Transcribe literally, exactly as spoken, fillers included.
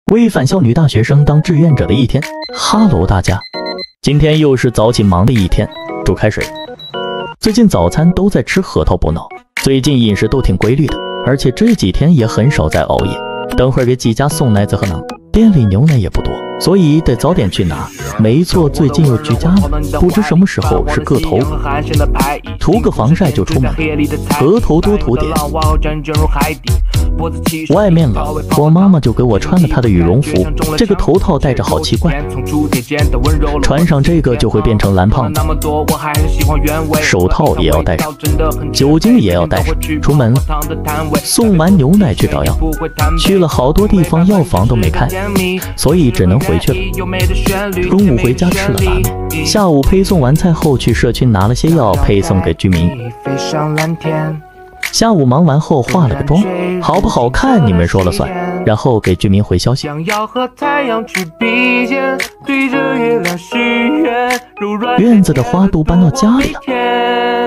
为返校女大学生当志愿者的一天。哈喽大家，今天又是早起忙的一天，煮开水。最近早餐都在吃核桃补脑，最近饮食都挺规律的，而且这几天也很少在熬夜。等会儿给几家送奶子和馕，店里牛奶也不多，所以得早点去拿。没错，最近又居家了，不知什么时候是个头，涂个防晒就出门，额头多涂点。外面冷，我妈妈就给我穿了她的羽绒服，这个头套戴着好奇怪，穿上这个就会变成蓝胖子。手套也要戴上，酒精也要带上，出门了。送完牛奶去找药，去了好多地方，药房都没开，所以只能回去了。中午回家吃了拉面，下午配送完菜后去社区拿了些药配送给居民。下午忙完后化了个妆，好不好看你们说了算，然后给居民回消息。院子的花都搬到家里了。